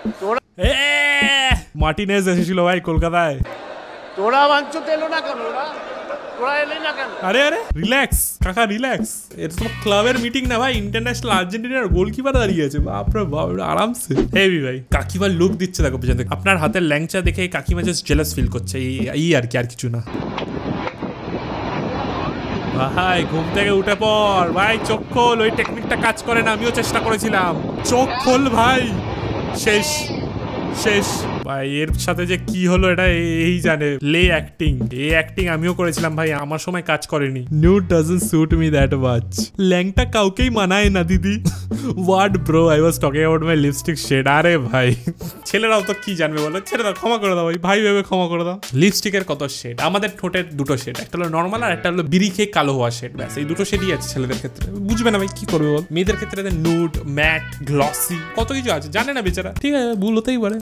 Martinez এসেছিল ভাই কলকাতায়। তোরা বাঞ্চতে এলো না কেন? তোরা এলি না কেন? আরে আরে রিল্যাক্স কাকা রিল্যাক্স, এটা তো ক্লাবের মিটিং না ভাই, ইন্টারন্যাশনাল আর্জেন্টিনার গোলকিপার দাঁড়িয়ে আছে, বাপরে বাপ আরামসে হেভি ভাই। কাকিমার লুক দিচ্ছে দেখো পেছন থেকে, আপনার হাতের ল্যাংচা দেখে কাকিমা জাস্ট জেলাস ফিল করছে, এই আর কি, আর কিছু না। ভাই ঘুম থেকে উঠে পর ভাই, চোখ খোল, ওই টেকনিকটা কাজ করে না, আমিও চেষ্টা করেছিলাম, চোখ খোল ভাই, শেষ শেষ ভাই। এর সাথে যে কি হলো এটা এই জানে, লে অ্যাক্টিং, এই অ্যাক্টিং আমিও করেছিলাম ভাই, আমার সময় কাজ করেনি। Nude doesn't suit me that much, ল্যাংটা কাউকেই মানায় না দিদি। What bro, I was talking about my lipstick shade. আরে ভাই ছেলেরাও তো কি জানবে বলো, ছেড়ে দাও, ক্ষমা করে দাও ভাই, ভাই ভেবে ক্ষমা করে দাও। লিপস্টিকের কত শেড, আমাদের ঠোঁটের দুটো শেড, একটা হলো নর্মাল আর একটা হলো বিড়ি খেয়ে কালো হওয়া শেড, ব্যাস এই দুটো শেডই আছে ছেলেদের ক্ষেত্রে, বুঝবে না ভাই কি করবে বল। মেয়েদের ক্ষেত্রে নুড, ম্যাট, গ্লসি, কত কিছু আছে জানে না বেচারা, ঠিক আছে ভুল হতেই পারে।